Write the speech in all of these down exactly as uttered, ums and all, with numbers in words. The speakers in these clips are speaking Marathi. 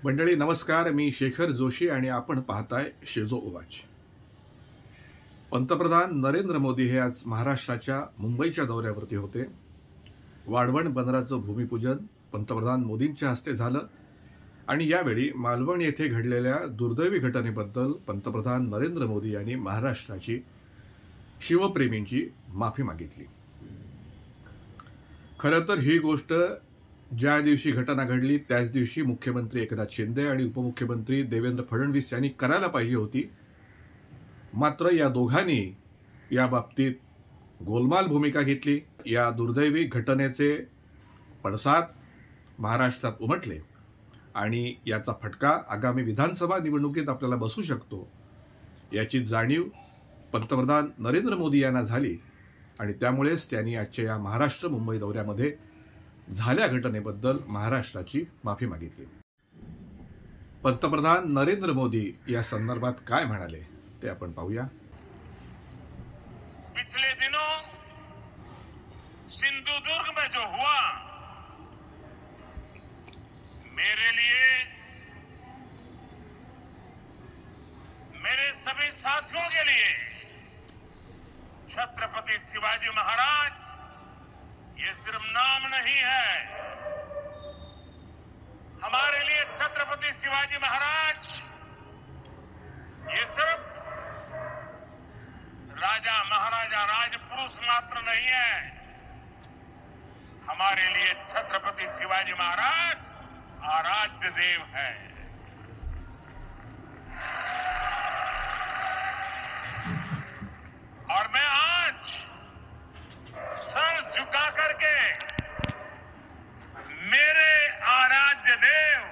मंडळी नमस्कार, मी शेखर जोशी आणि आपण पाहताय शेजो उवाच. पंतप्रधान नरेंद्र मोदी हे आज महाराष्ट्राच्या मुंबईच्या दौऱ्यावरती होते. वाढवण बंदराचं भूमिपूजन पंतप्रधान मोदींच्या हस्ते झालं आणि यावेळी मालवण येथे घडलेल्या दुर्दैवी घटनेबद्दल पंतप्रधान नरेंद्र मोदी यांनी महाराष्ट्राची शिवप्रेमींची माफी मागितली. खरं तर ही गोष्ट ज्या दिवशी घटना घडली त्याच दिवशी मुख्यमंत्री एकनाथ शिंदे आणि उपमुख्यमंत्री देवेंद्र फडणवीस यांनी करायला पाहिजे होती. मात्र या दोघांनी या बाबतीत गोलमाल भूमिका घेतली. या दुर्दैवी घटनेचे पडसाद महाराष्ट्रात उमटले आणि याचा फटका आगामी विधानसभा निवडणुकीत आपल्याला बसू शकतो याची जाणीव पंतप्रधान नरेंद्र मोदी यांना झाली आणि त्यामुळेच त्यांनी आजच्या या महाराष्ट्र मुंबई दौऱ्यामध्ये झाल्या घटनेबद्दल महाराष्ट्राची माफी मागितली. पंतप्रधान नरेंद्र मोदी या संदर्भात काय म्हणाले ते आपण पाहूया. पिछले दिनों सिंधुदुर्ग में जो हुआ, मेरे लिए, मेरे सभी साथियों के लिए छत्रपति शिवाजी महाराज ये सिर्फ नाम नहीं है. हमारे लिए छत्रपति शिवाजी महाराज ये सिर्फ राजा महाराजा राजपुरुष मात्र नहीं है. हमारे लिए छत्रपति शिवाजी महाराज आराध्य देव है. और मैं आज सर झुका करके मेरे आराध्य देव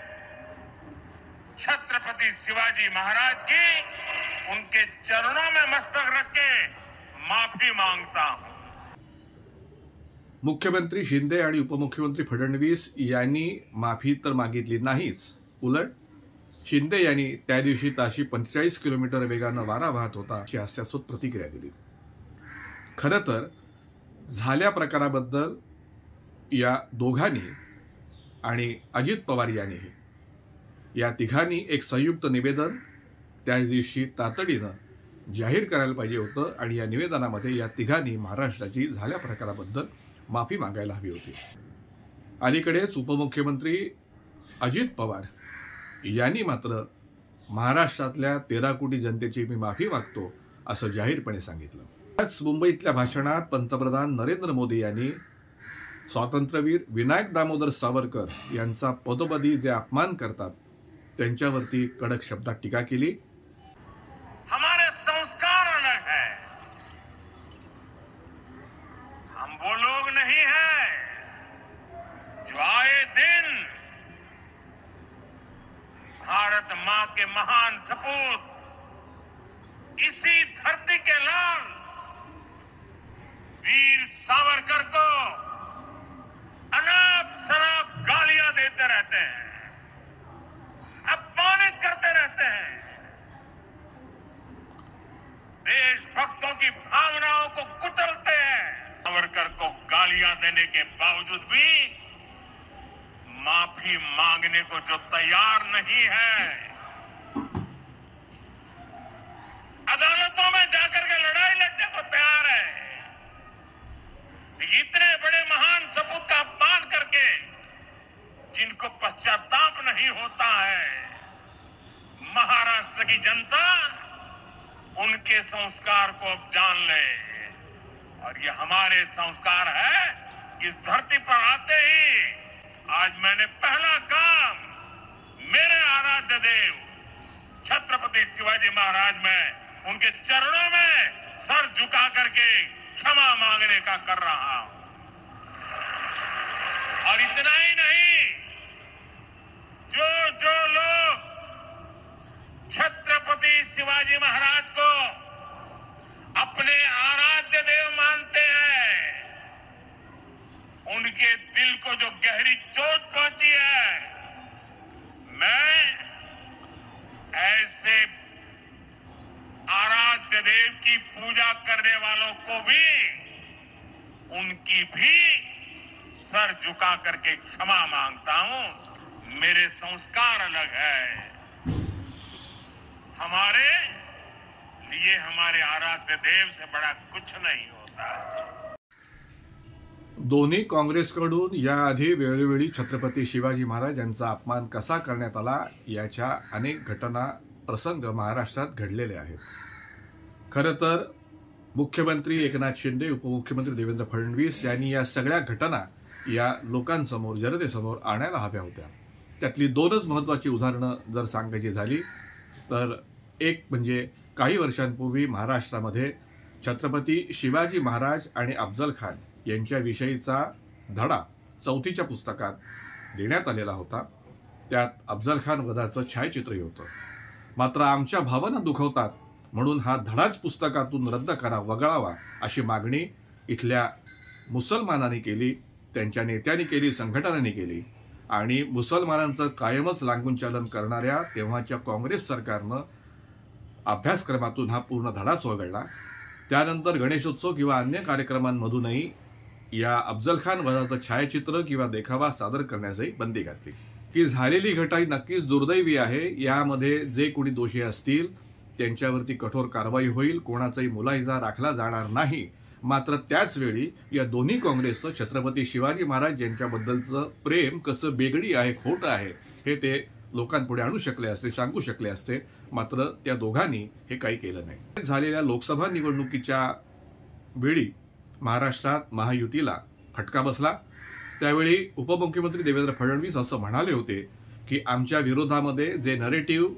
छत्रपति शिवाजी महाराज की उनके चरणों में मस्तक रख के माफी मांगता हूं. मुख्यमंत्री शिंदे आणि उपमुख्यमंत्री फडणवीस यांनी माफी तर मागितली नाहीच, उलट शिंदे यांनी त्या दिवशी ताशी पंचेचाळीस किलोमीटर वेगानं वारा वाहत होता अशी हास्यास्पद प्रतिक्रिया दिली. खरं तर झाल्या प्रकाराबद्दल या दोघांनी आणि अजित पवार यांनीही या तिघांनी एक संयुक्त निवेदन त्याच दिवशी तातडीनं जाहीर करायला पाहिजे होतं आणि या निवेदनामध्ये या तिघांनी महाराष्ट्राची झाल्या प्रकाराबद्दल माफी मागायला हवी होती. अलीकडेच उपमुख्यमंत्री अजित पवार यांनी मात्र महाराष्ट्रातल्या तेरा कोटी जनतेची मी माफी मागतो असं जाहीरपणे सांगितलं. आज मुंबईतल्या भाषणात पंतप्रधान नरेंद्र मोदी यांनी स्वातंत्र्यवीर विनायक दामोदर सावरकर यांचा पदोपदी जे अपमान करतात त्यांच्यावरती कडक शब्दात टीका केली. हमारे संस्कार अलग है. हम वो लोग नहीं हैं जो आए दिन भारत मां के महान सपूत इसी धरती के लाल वीर सावरकर को अनाप शराब गालियां देते रहते हैं, अपमानित करते रहते हैं. देशभक्तों की भावनाओं को कुचलते हैं. सावरकर को गालियां देने के बावजूद भी माफी मांगने को जो तैयार नहीं है, अदालतों में जाकर के लड़ाई लड़ने को तैयार है, इतने बड़े महान सपूत का अपमान करके जिनको पश्चाताप नहीं होता है, महाराष्ट्र की जनता उनके संस्कार को अब जान ले. और ये हमारे संस्कार है. इस धरती पर आते ही आज मैंने पहला काम मेरे आराध्य देव छत्रपति शिवाजी महाराज में उनके चरणों में सर झुका करके क्षमा मांगने का कर रहा हूं. और इतना ही नहीं, जो जो लोग छत्रपति शिवाजी महाराज को अपने आराध्य देव मानते हैं, उनके दिल को जो गहरी चोट पहुंची है, मैं ऐसे आराध्य देव की पूजा करने वालों को भी उनकी भी सर झुका करके क्षमा मांगता हूं. मेरे संस्कार अलग है। हमारे लिए हमारे आराध्य देव से बड़ा कुछ नहीं होता। दोन्ही काँग्रेसकडून याआधी वेळोवेळी छत्रपती शिवाजी महाराज यांचा अपमान कसा करण्यात आला याच्या अनेक घटना प्रसंग महाराष्ट्रात घडलेले आहेत। खरं तर मुख्यमंत्री एकनाथ शिंदे, उपमुख्यमंत्री देवेंद्र फडणवीस यांनी या सगळ्या घटना या लोकांसमोर, जनतेसमोर आणायला हव्या होत्या। त्यातली दोनच महत्त्वाची उदाहरणं जर सांगायची झाली तर एक म्हणजे काही वर्षांपूर्वी महाराष्ट्रामध्ये छत्रपती शिवाजी महाराज आणि अफजल खान यांच्याविषयीचा धडा चौथीच्या पुस्तकात देण्यात आलेला होता। त्यात अफजल खान वधाचं छायाचित्रही होतं। मात्र आमच्या भावना दुखवतात म्हणून हा धडाच पुस्तकातून रद्द करा, वगळावा अशी मागणी इथल्या मुसलमानांनी केली, त्यांच्या नेत्यांनी केली, संघटनांनी केली आणि मुसलमानांचं कायमच लागून करणाऱ्या तेव्हाच्या काँग्रेस सरकारनं अभ्यासक्रमातून हा पूर्ण धडाच वगळला। त्यानंतर गणेशोत्सव किंवा अन्य कार्यक्रमांमधूनही या अफजल खान वधाचं छायाचित्र किंवा देखावा सादर करण्यासही बंदी घातली। की झालेली घटना नक्कीच दुर्दैवी आहे। यामध्ये जे कोणी दोषी असतील त्यांच्यावरती कठोर कारवाई होईल, कोणाचाही मुलाहिजा राखला जाणार नाही। मात्र त्याच वेळी या दोन्ही काँग्रेसचं छत्रपती शिवाजी महाराज यांच्याबद्दलचं प्रेम कसं बेगडी आहे, खोटं आहे हे ते लोकांपुढे आणू शकले असते, सांगू शकले असते। मात्र त्या दोघांनी हे काही केलं नाही। झालेल्या लोकसभा निवडणुकीच्या वेळी महाराष्ट्रात महायुतीला फटका बसला। त्यावेळी उपमुख्यमंत्री देवेंद्र फडणवीस असं म्हणाले होते की आमच्या विरोधामध्ये जे नरेटिव्ह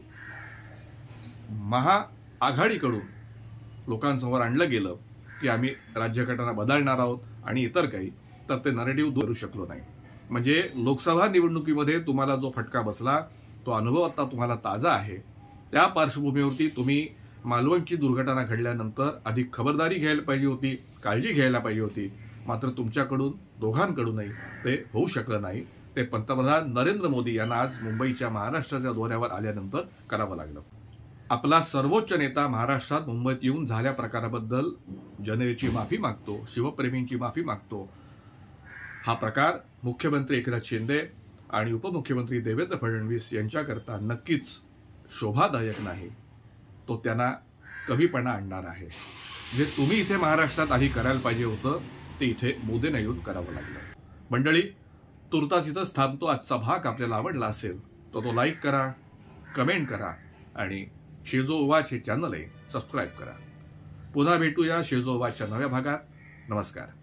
महाआघाडीकडून लोकांसमोर आणलं गेलं की आम्ही राज्यघटना बदलणार आहोत आणि इतर काही, तर ते नरेटिव्ह दूर करू शकलो नाही। म्हणजे लोकसभा निवडणुकीमध्ये तुम्हाला जो फटका बसला तो अनुभव आता तुम्हाला ताजा आहे। त्या पार्श्वभूमीवरती तुम्ही मालवणची दुर्घटना घडल्यानंतर अधिक खबरदारी घ्यायला पाहिजे होती, काळजी घ्यायला पाहिजे होती। मात्र तुमच्याकडून दोघांकडूनही ते होऊ शकलं नाही। ते पंतप्रधान नरेंद्र मोदी यांना आज मुंबईच्या महाराष्ट्राच्या दौऱ्यावर आल्यानंतर करावं लागलं। आपला सर्वोच्च नेता महाराष्ट्रात मुंबईत येऊन झाल्या प्रकाराबद्दल जनतेची माफी मागतो, शिवप्रेमींची माफी मागतो। हा प्रकार मुख्यमंत्री एकनाथ शिंदे आणि उपमुख्यमंत्री देवेंद्र फडणवीस यांच्याकरता नक्कीच शोभादायक नाही, तो त्यांना कमीपणा आणणार आहे। जे तुम्ही इथे महाराष्ट्रात आधी करायला पाहिजे होतं ते इथे मोदींना येऊन करावं लागलं। मंडळी, तुर्तास इथंच थांबतो। आजचा भाग आपल्याला आवडला असेल तर तो लाईक करा, कमेंट करा आणि शेजो वाच हे चॅनल आहे सबस्क्राईब करा। पुन्हा भेटूया शेजो वाचच्या नव्या भागात। नमस्कार।